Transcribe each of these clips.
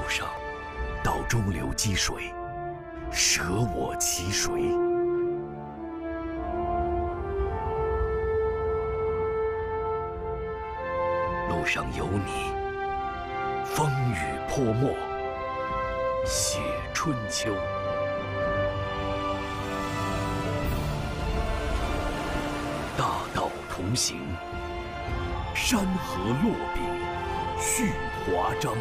上，到中流击水，舍我其谁？路上有你，风雨泼墨，写春秋。大道同行，山河落笔，续华章。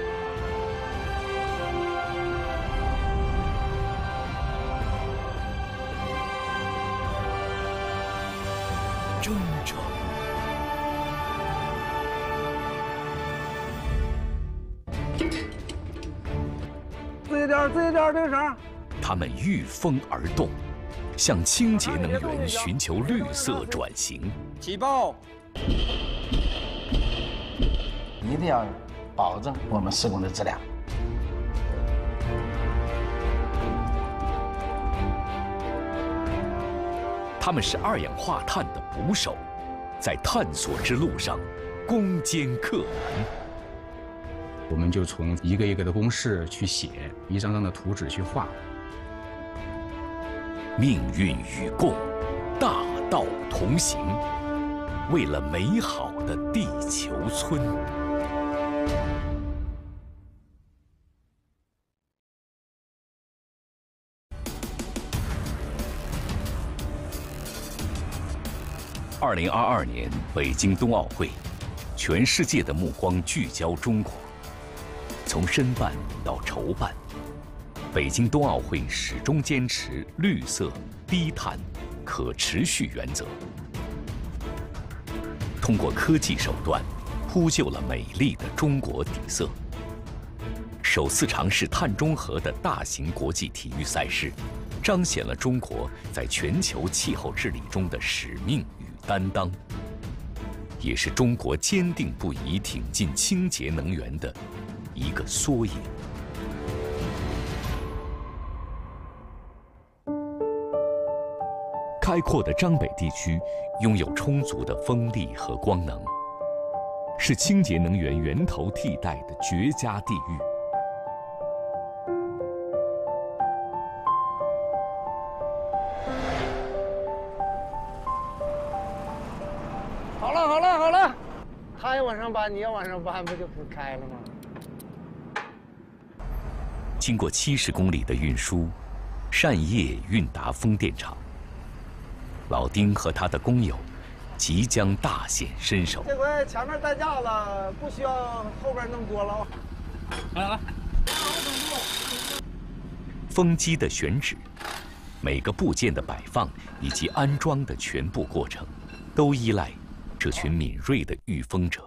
征程。 自己点这声。 他们御风而动，向清洁能源寻求绿色转型。 起爆！ 一定要保证我们施工的质量。 他们是二氧化碳的捕手，在探索之路上攻坚克难。 我们就从一个一个的公式去写，一张张的图纸去画。 命运与共，大道同行，为了美好的地球村。2022年北京冬奥会，全世界的目光聚焦中国。从申办到筹办，北京冬奥会始终坚持绿色、低碳、可持续原则，通过科技手段铺就了美丽的中国底色。首次尝试碳中和的大型国际体育赛事，彰显了中国在全球气候治理中的使命与担当，也是中国坚定不移挺进清洁能源的一个缩影。开阔的张北地区拥有充足的风力和光能，是清洁能源源头替代的绝佳地域。 好了，他也往上搬，你也往上搬，不就不开了吗？ 经过70公里的运输，善业运达风电场，老丁和他的工友即将大显身手。 这回前面带架子，不需要后边那么多了。来， 风机的选址，每个部件的摆放以及安装的全部过程，都依赖这群敏锐的御风者。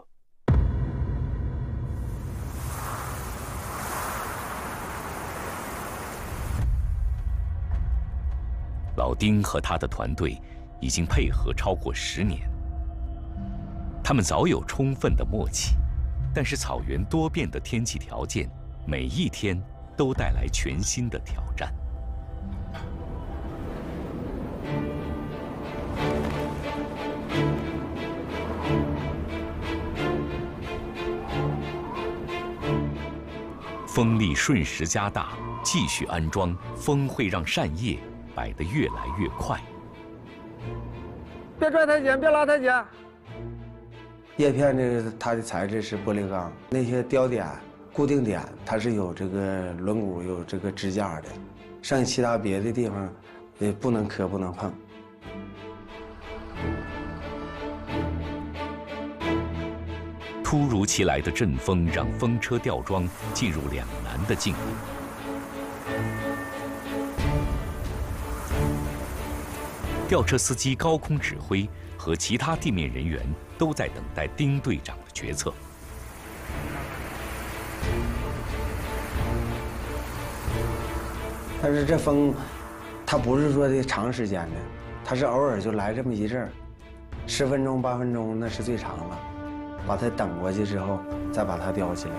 老丁和他的团队已经配合超过10年，他们早有充分的默契，但是草原多变的天气条件，每一天都带来全新的挑战。风力瞬时加大，继续安装，风会让扇叶摆得越来越快。 别拽太紧，别拉太紧。 叶片呢，它的材质是玻璃钢，那些雕点、固定点，它是有这个轮毂、有这个支架的，剩下其他别的地方，不能磕，不能碰。 突如其来的阵风让风车吊装进入两难的境地。吊车司机高空指挥和其他地面人员都在等待丁队长的决策。 但是这风，它不是说的长时间的，它是偶尔就来这么一阵儿，10分钟、8分钟那是最长了。把它等过去之后，再把它吊起来。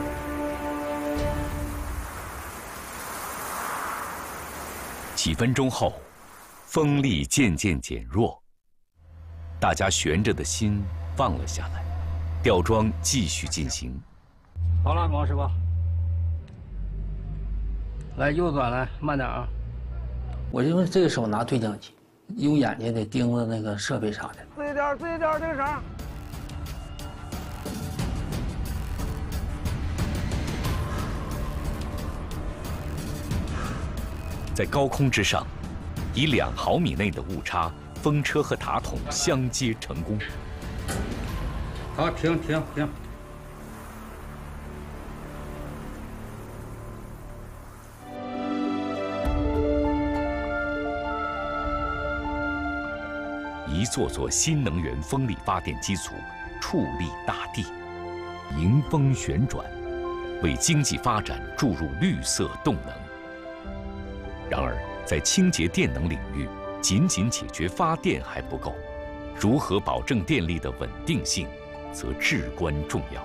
几分钟后，风力渐渐减弱，大家悬着的心放了下来，吊装继续进行。 好了，王师傅， 来右转来，慢点啊！ 我就用这个手拿对讲机，用眼睛得盯着那个设备啥的。 注意点，注意点这个绳。 在高空之上，以2毫米内的误差，风车和塔筒相接成功。 好，停。 一座座新能源风力发电机组矗立大地，迎风旋转，为经济发展注入绿色动能。然而，在清洁电能领域，仅仅解决发电还不够，如何保证电力的稳定性，则至关重要。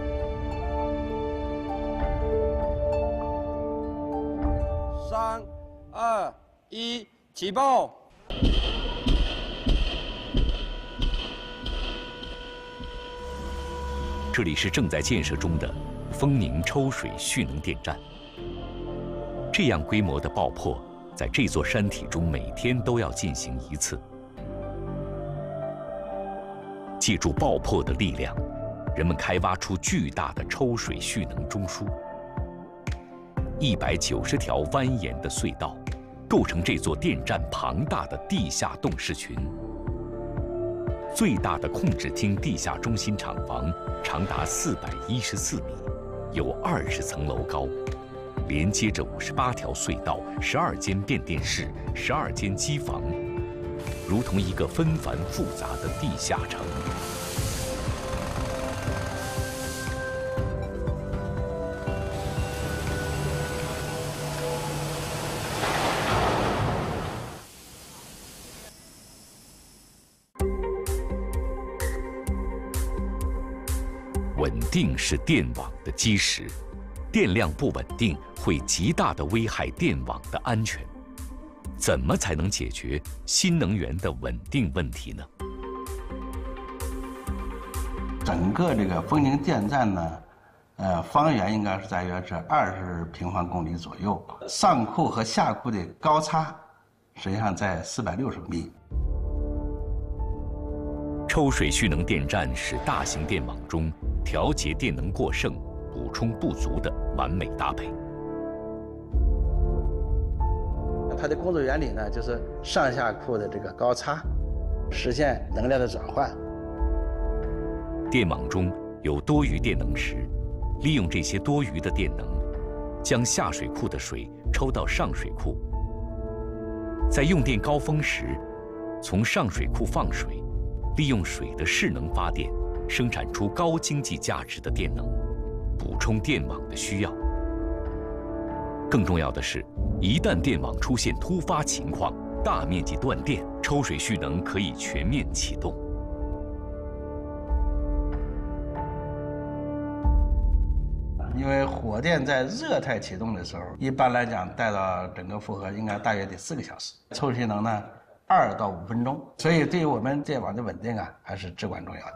3、2、1，起爆！ 这里是正在建设中的丰宁抽水蓄能电站。这样规模的爆破，在这座山体中每天都要进行1次。借助爆破的力量，人们开挖出巨大的抽水蓄能中枢。190条蜿蜒的隧道，构成这座电站庞大的地下动势群。最大的控制厅地下中心厂房长达414米，有20层楼高，连接着58条隧道、12间变电室、12间机房，如同一个纷繁复杂的地下城。稳定是电网的基石，电量不稳定会极大地危害电网的安全。怎么才能解决新能源的稳定问题呢？ 整个这个丰宁电站呢，方圆应该是大约是20平方公里左右，上库和下库的高差实际上在460米。 抽水蓄能电站是大型电网中调节电能过剩、补充不足的完美搭配。 它的工作原理呢，就是上下库的这个高差，实现能量的转换。 电网中有多余电能时，利用这些多余的电能，将下水库的水抽到上水库。在用电高峰时，从上水库放水，利用水的势能发电，生产出高经济价值的电能，补充电网的需要。更重要的是，一旦电网出现突发情况，大面积断电，抽水蓄能可以全面启动。 因为火电在热态启动的时候，一般来讲带到整个负荷应该大约得4个小时，抽蓄能呢2到5分钟，所以对于我们电网的稳定啊，还是至关重要的。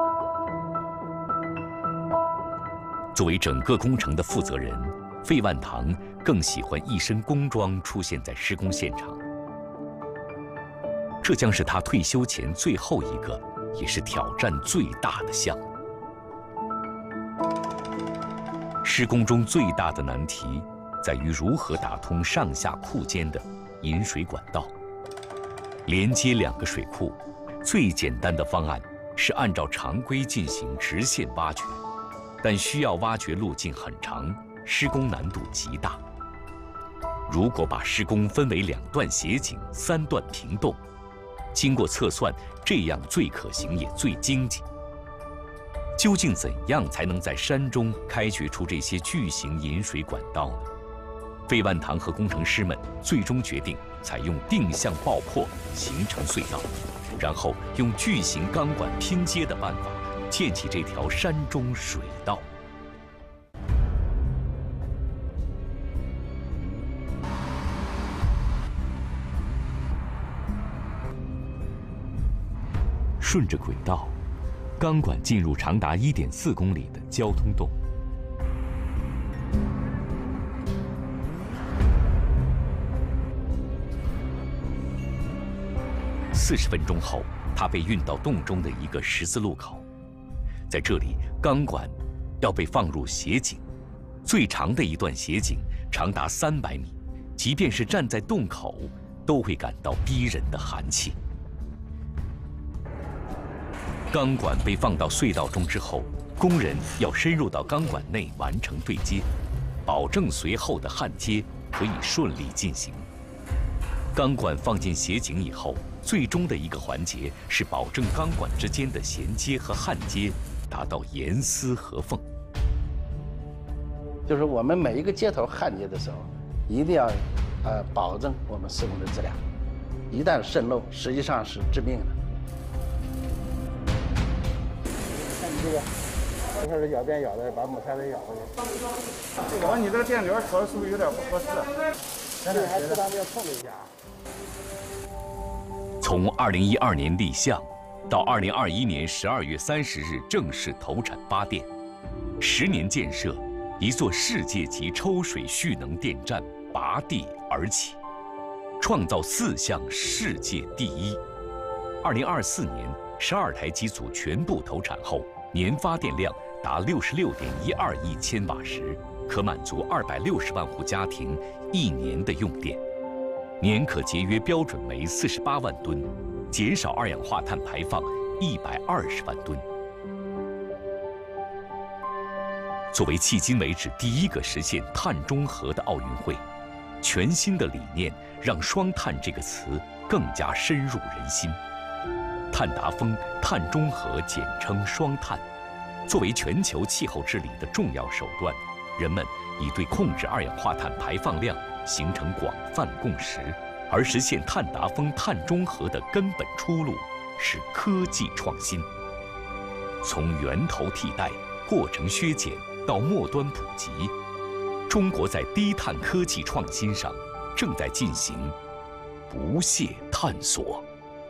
作为整个工程的负责人，费万堂更喜欢一身工装出现在施工现场。这将是他退休前最后一个，也是挑战最大的项目。施工中最大的难题在于如何打通上下库间的引水管道。连接2个水库，最简单的方案是按照常规进行直线挖掘，但需要挖掘路径很长，施工难度极大。如果把施工分为2段斜井、3段平洞，经过测算，这样最可行也最经济。究竟怎样才能在山中开掘出这些巨型引水管道呢？费万堂和工程师们最终决定采用定向爆破形成隧道，然后用巨型钢管拼接的办法建起这条山中水道。顺着轨道，钢管进入长达1.4公里的交通洞。 40分钟后，它被运到洞中的一个十字路口，在这里，钢管要被放入斜井，最长的一段斜井长达300米，即便是站在洞口，都会感到逼人的寒气。钢管被放到隧道中之后，工人要深入到钢管内完成对接，保证随后的焊接可以顺利进行。钢管放进斜井以后，最终的一个环节是保证钢管之间的衔接和焊接达到严丝合缝。 就是我们每一个接头焊接的时候，一定要保证我们施工的质量，一旦渗漏，实际上是致命的。 看你这个，这块是咬边咬的，把木材给咬过去。这个你这个电流调的是不是有点不合适？这还适当的要碰一下。 从2012年立项到2021年12月30日正式投产发电，10年建设，一座世界级抽水蓄能电站拔地而起，创造4项世界第一。2024年，12台机组全部投产后，年发电量达66.12亿千瓦时，可满足260万户家庭1年的用电，年可节约标准煤48万吨，减少二氧化碳排放120万吨。作为迄今为止第一个实现碳中和的奥运会，全新的理念让“双碳”这个词更加深入人心。碳达峰、碳中和简称“双碳”，作为全球气候治理的重要手段，人们已对控制二氧化碳排放量形成广泛共识。而实现碳达峰、碳中和的根本出路是科技创新。从源头替代、过程削减到末端普及，中国在低碳科技创新上正在进行不懈探索。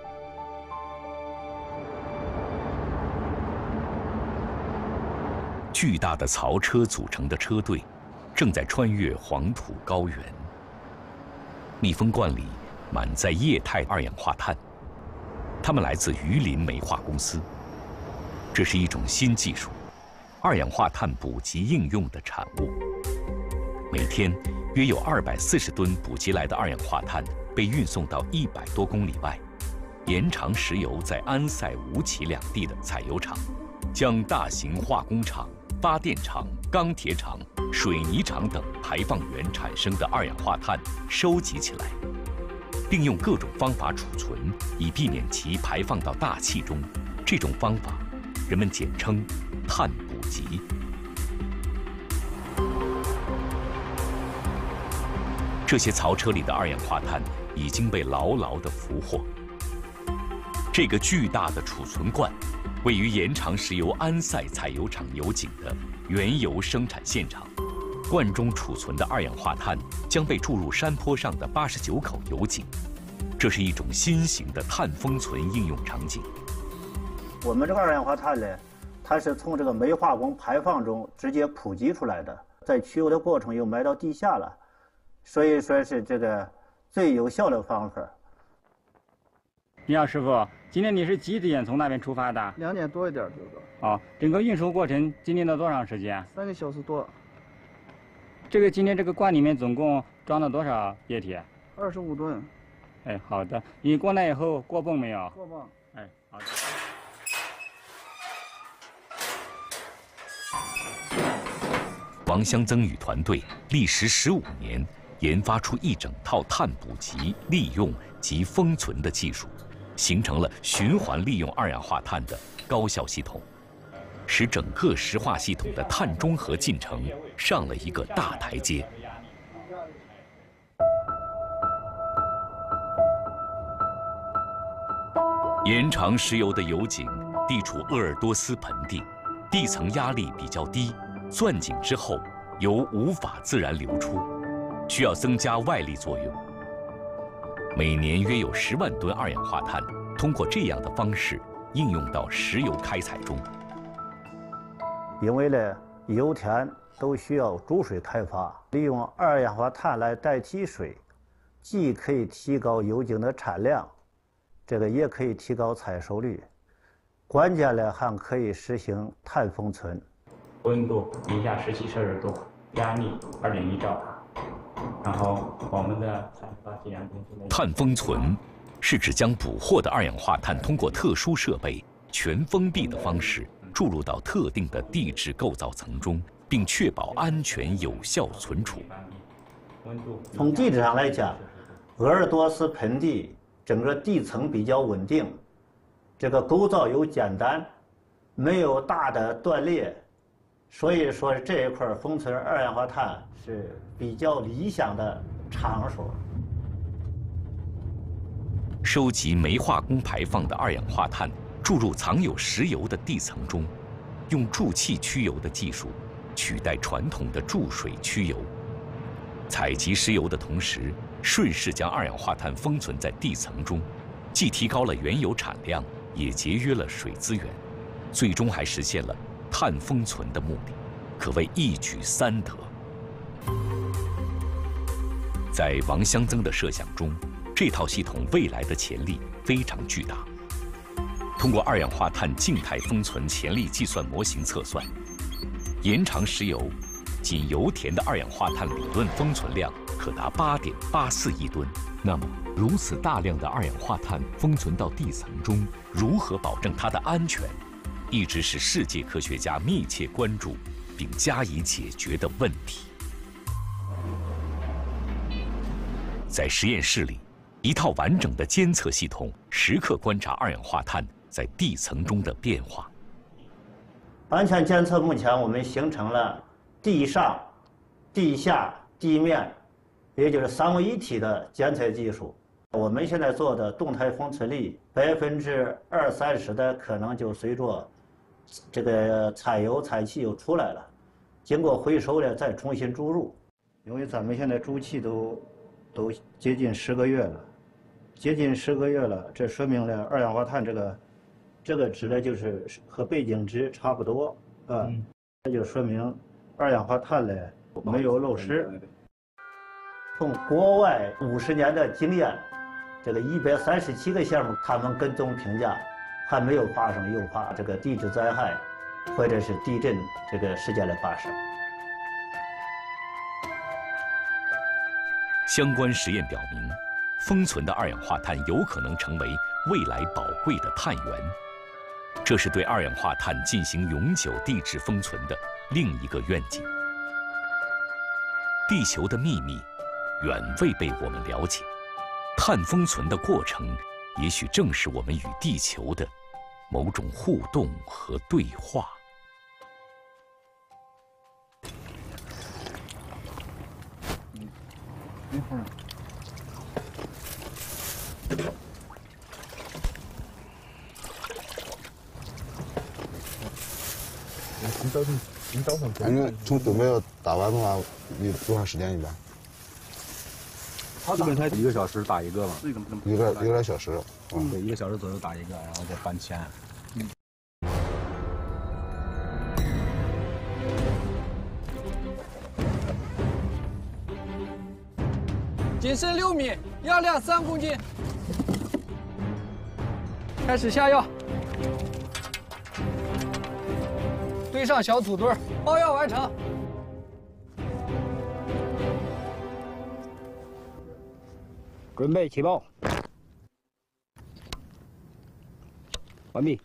巨大的槽车组成的车队正在穿越黄土高原。密封罐里满载液态二氧化碳，它们来自榆林煤化公司。这是一种新技术，二氧化碳补给应用的产物。每天约有240吨补给来的二氧化碳被运送到100多公里外，延长石油在安塞吴起两地的采油厂，将大型化工厂、发电厂、钢铁厂、水泥厂等排放源产生的二氧化碳收集起来，并用各种方法储存，以避免其排放到大气中。这种方法，人们简称碳捕集。这些槽车里的二氧化碳已经被牢牢地俘获。这个巨大的储存罐位于延长石油安塞采油厂油井的原油生产现场，罐中储存的二氧化碳将被注入山坡上的89口油井。这是一种新型的碳封存应用场景。 我们这个二氧化碳呢，它是从这个煤化工排放中直接普及出来的，在取油的过程又埋到地下了，所以说是这个最有效的方法。 你好，师傅，今天你是几点从那边出发的 2点多一点就到。 哦，整个运输过程经历了多长时间 ？3个小时多。 今天这个罐里面总共装了多少液体 ？25吨。 哎，好的。你过来以后过泵没有？ 过泵。 哎，好的。 王湘增与团队历时15年，研发出一整套碳捕集、利用及封存的技术，形成了循环利用二氧化碳的高效系统，使整个石化系统的碳中和进程上了一个大台阶。延长石油的油井地处鄂尔多斯盆地，地层压力比较低，钻井之后油无法自然流出，需要增加外力作用。每年约有10万吨二氧化碳通过这样的方式应用到石油开采中。 因为呢，油田都需要主水开发，利用二氧化碳来代替水，既可以提高油井的产量， 这个也可以提高采收率。关键呢，还可以实行碳封存。 温度零下17摄氏度，压力2.1兆。然后我们的碳封存是指将捕获的二氧化碳通过特殊设备全封闭的方式注入到特定的地质构造层中，并确保安全有效存储。 从地质上来讲，鄂尔多斯盆地整个地层比较稳定，这个构造又简单，没有大的断裂，所以说这一块封存二氧化碳是比较理想的场所。 收集煤化工排放的二氧化碳注入藏有石油的地层中，用注气驱油的技术取代传统的注水驱油。采集石油的同时，顺势将二氧化碳封存在地层中，既提高了原油产量，也节约了水资源，最终还实现了碳封存的目的，可谓一举三得。在王相曾的设想中，这套系统未来的潜力非常巨大。通过二氧化碳静态封存潜力计算模型测算，延长石油仅油田的二氧化碳理论封存量可达8.84亿吨。那么，如此大量的二氧化碳封存到地层中，如何保证它的安全，一直是世界科学家密切关注并加以解决的问题。在实验室里，一套完整的监测系统时刻观察二氧化碳在地层中的变化。 安全监测目前我们形成了地上、地下、地面，也就是3位一体的监测技术。我们现在做的动态封存率20-30%的可能就随着这个采油、采气又出来了，经过回收呢再重新注入。因为咱们现在注气都接近10个月了，这说明了二氧化碳这个值呢就是和背景值差不多啊，这就说明二氧化碳呢没有漏失。从国外50年的经验，这个137个项目，他们跟踪评价还没有发生诱发这个地质灾害或者是地震这个事件的发生。 相关实验表明，封存的二氧化碳有可能成为未来宝贵的碳源，这是对二氧化碳进行永久地质封存的另一个愿景。地球的秘密远未被我们了解，碳封存的过程也许正是我们与地球的某种互动和对话。 一会儿。你等会儿。 反正从东北要打完的话，有多长时间一般？ 基本才1个小时打一个嘛， 一个来小时。 对，1个小时左右打一个，然后再搬迁。 仅深6米，压量3公斤。开始下药，堆上小土堆，包药完成。 准备起爆，完毕。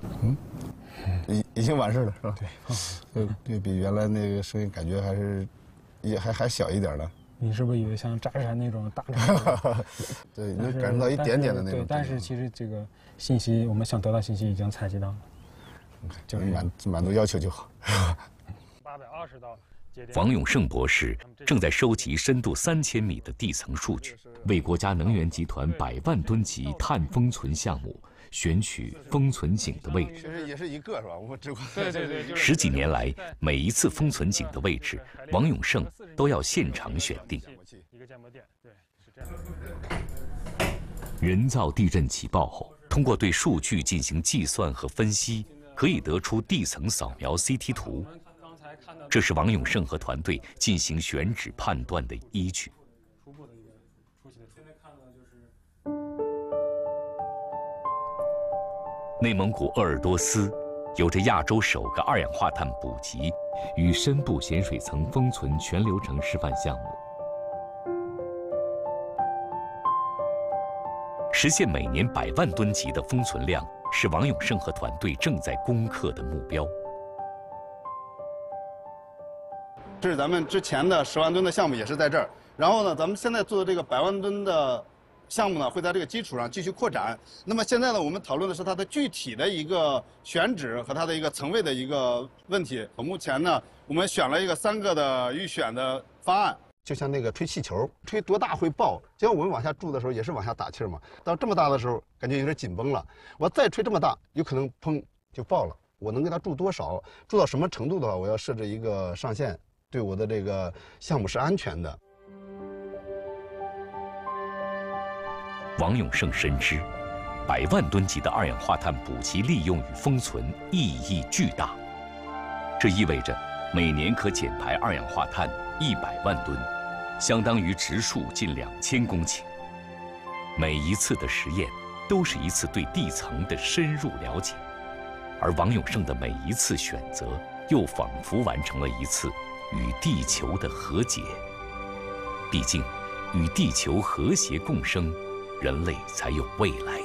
已经完事了是吧？对，比原来那个声音感觉还是还小一点的。 你是不是以为像扎山那种大量？ 对，能感受到一点点的那种。 对，但是其实这个信息，我们想得到信息已经采集到了， 就是满足要求就好。 820到。 王永胜博士正在收集深度3000米的地层数据，为国家能源集团100万吨级碳封存项目选取封存井的位置。 其实也是一个是吧？我只管。 对。 10几年来，每一次封存井的位置，王永胜都要现场选定。 一个建模点，对，是这样。 人造地震起爆后，通过对数据进行计算和分析，可以得出地层扫描 CT 图。这是王永胜和团队进行选址判断的依据。 内蒙古鄂尔多斯有着亚洲首个二氧化碳补给与深部咸水层封存全流程示范项目，实现每年100万吨级的封存量，是王永胜和团队正在攻克的目标。 这是咱们之前的10万吨的项目，也是在这儿。然后呢，咱们现在做的这个100万吨的项目呢，会在这个基础上继续扩展。那么现在呢，我们讨论的是它的具体的一个选址和它的一个层位的一个问题。目前呢，我们选了一个3个的预选的方案，就像那个吹气球，吹多大会爆？就像我们往下注的时候也是往下打气嘛。到这么大的时候，感觉有点紧绷了。我再吹这么大，有可能砰就爆了。我能给它注多少？注到什么程度的话，我要设置一个上限，对我的这个项目是安全的。 王永胜深知，100万吨级的二氧化碳补给利用与封存意义巨大。这意味着每年可减排二氧化碳100万吨，相当于植树近2000公顷。每一次的实验都是一次对地层的深入了解，而王永胜的每一次选择，又仿佛完成了一次与地球的和解。毕竟，与地球和谐共生，人类才有未来。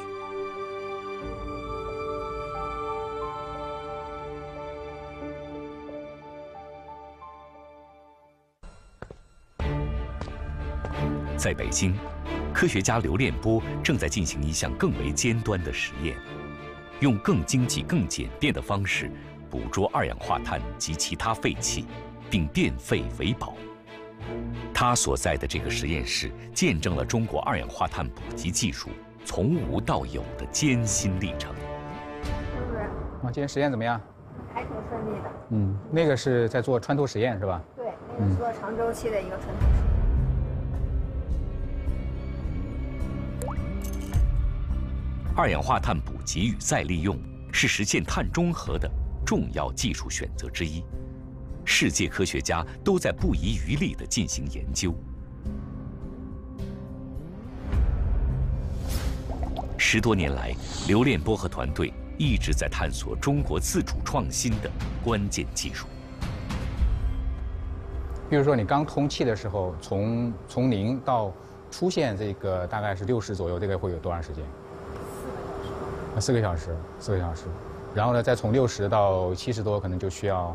在北京，科学家刘练波正在进行一项更为尖端的实验，用更经济、更简便的方式捕捉二氧化碳及其他废气，并变废为宝。他所在的这个实验室见证了中国二氧化碳补给技术从无到有的艰辛历程。 今天实验怎么样？ 还挺顺利的。 那个是在做穿透实验是吧？ 对，那是做长周期的一个穿透实验。 二氧化碳补给与再利用是实现碳中和的重要技术选择之一。世界科学家都在不遗余力地进行研究。10多年来，刘练波和团队一直在探索中国自主创新的关键技术。 比如说，你刚通气的时候，从0到出现这个大概是60左右，这个会有多长时间？4个小时。4个小时。然后呢，再从60到70多，可能就需要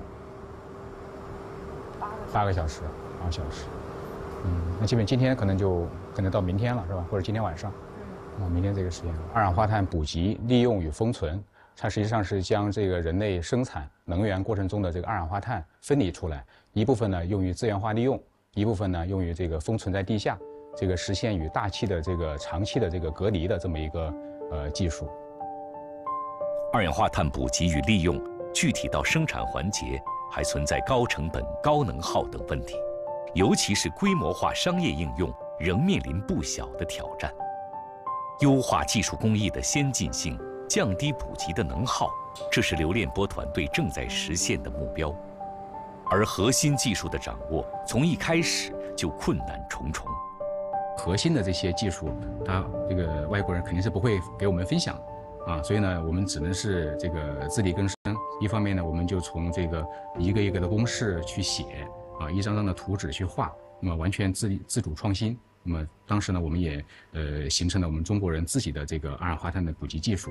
8个小时，8小时。那基本今天可能到明天了，是吧？或者今天晚上。明天这个实验，二氧化碳补给、利用与封存，它实际上是将这个人类生产能源过程中的这个二氧化碳分离出来，一部分呢用于资源化利用，一部分呢用于这个封存在地下，这个实现与大气的这个长期的这个隔离的这么一个技术。 二氧化碳补给与利用，具体到生产环节，还存在高成本、高能耗等问题，尤其是规模化商业应用仍面临不小的挑战。优化技术工艺的先进性，降低补给的能耗，这是刘练波团队正在实现的目标。而核心技术的掌握，从一开始就困难重重。 核心的这些技术，这个外国人肯定是不会给我们分享啊，所以呢，我们只能是这个自力更生。一方面呢，我们就从这个一个一个的公式去写啊，一张张的图纸去画，那么完全自主创新。那么当时呢，我们也形成了我们中国人自己的这个二氧化碳的补给技术。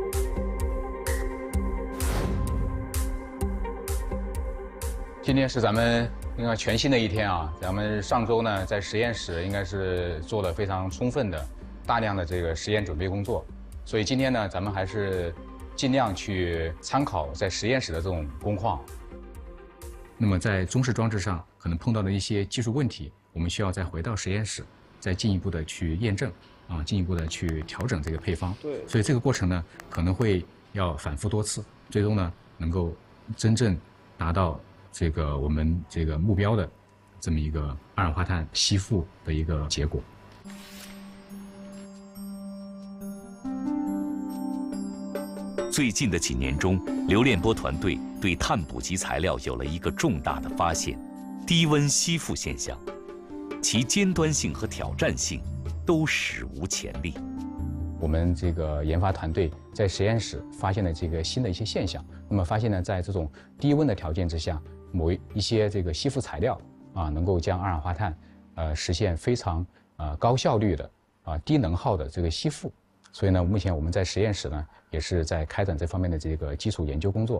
今天是咱们应该全新的一天啊！咱们上周呢在实验室应该是做了非常充分的、大量的这个实验准备工作，所以今天呢咱们还是尽量去参考在实验室的这种工况。那么在中式装置上可能碰到的一些技术问题，我们需要再回到实验室，再进一步的去验证啊，进一步的去调整这个配方。对，所以这个过程呢可能会要反复多次，最终呢能够真正达到这个我们这个目标的这么一个二氧化碳吸附的一个结果。 最近的几年中，刘练波团队对碳补给材料有了一个重大的发现：低温吸附现象，其尖端性和挑战性都史无前例。 我们这个研发团队在实验室发现了这个新的一些现象。那么发现呢，在这种低温的条件之下，某一些这个吸附材料啊，能够将二氧化碳实现非常高效率的低能耗的这个吸附。所以呢，目前我们在实验室呢也是在开展这方面的这个基础研究工作。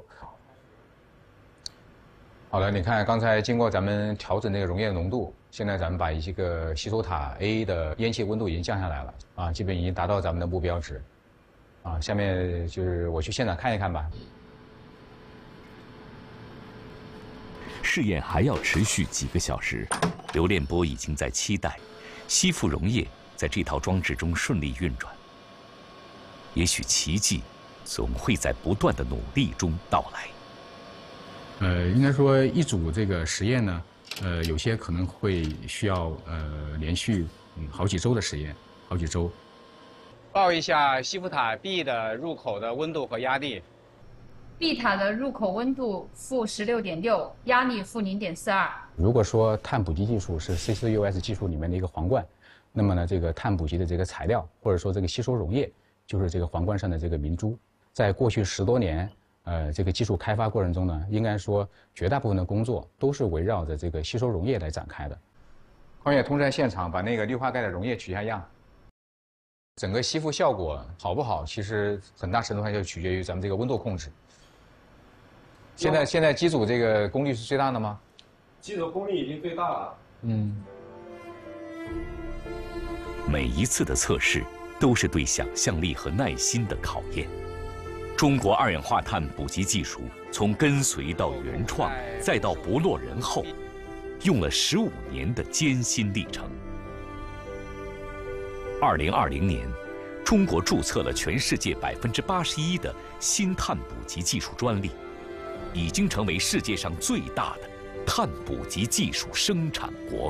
好了，你看刚才经过咱们调整这个溶液浓度，现在咱们把一个吸收塔 A 的烟气温度已经降下来了啊，基本已经达到咱们的目标值。啊，下面就是我去现场看一看吧。 试验还要持续几个小时，刘练波已经在期待吸附溶液在这套装置中顺利运转。也许奇迹总会在不断的努力中到来。 应该说一组这个实验呢，有些可能会需要连续好几周的实验，好几周。报一下吸附塔 B 的入口的温度和压力。 B 塔的入口温度-16.6，压力-0.42。如果说碳捕集技术是 CCUS 技术里面的一个皇冠，那么呢，这个碳捕集的这个材料或者说这个吸收溶液就是这个皇冠上的这个明珠。在过去10多年。这个技术开发过程中呢，应该说绝大部分的工作都是围绕着这个吸收溶液来展开的。矿业通山现场把那个氯化钙的溶液取下样，整个吸附效果好不好，其实很大程度上就取决于咱们这个温度控制。现在机组这个功率是最大的吗？ 机组功率已经最大了。 每一次的测试都是对想象力和耐心的考验。中国二氧化碳捕集技术从跟随到原创，再到不落人后，用了15年的艰辛历程。2020年，中国注册了全世界81%的新碳捕集技术专利，已经成为世界上最大的碳捕集技术生产国。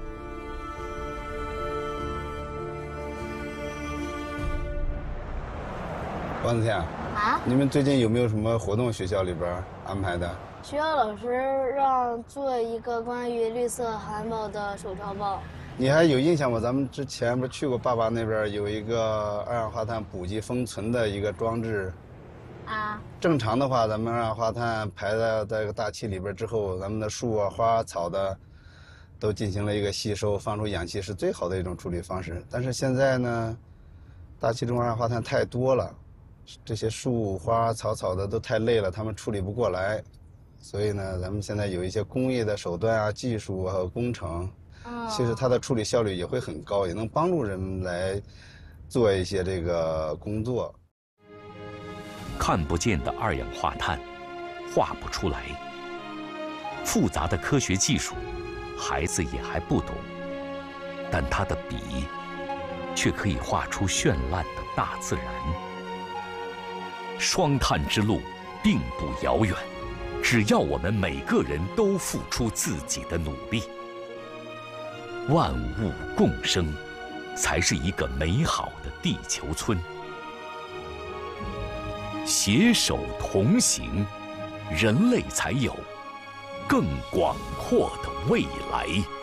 王子天你们最近有没有什么活动？学校里边安排的？ 学校老师让做一个关于绿色环保的手抄报。 你还有印象吗？咱们之前不是去过爸爸那边有一个二氧化碳捕集封存的一个装置。正常的话，咱们二氧化碳排到这个大气里边之后，咱们的树啊、花、草的都进行了一个吸收，放出氧气是最好的一种处理方式。但是现在呢，大气中二氧化碳太多了。这些树花草的都太累了，他们处理不过来，所以呢，咱们现在有一些工业的手段啊、技术和工程，其实它的处理效率也会很高，也能帮助人们来做一些这个工作。 看不见的二氧化碳，画不出来。复杂的科学技术，孩子也还不懂，但他的笔，却可以画出绚烂的大自然。双碳之路并不遥远，只要我们每个人都付出自己的努力，万物共生，才是一个美好的地球村。携手同行，人类才有更广阔的未来。